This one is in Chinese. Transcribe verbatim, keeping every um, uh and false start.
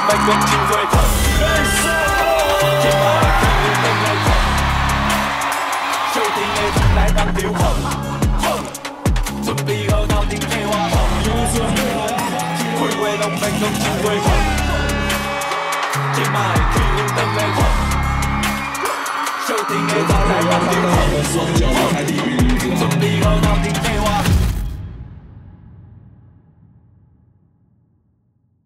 别讲真多痛。今摆去等来痛，小甜的糖来当流风。准备好头顶替我放，开话拢别讲真多痛。今摆去等来痛，小甜的糖来当流风。准备好头顶替我。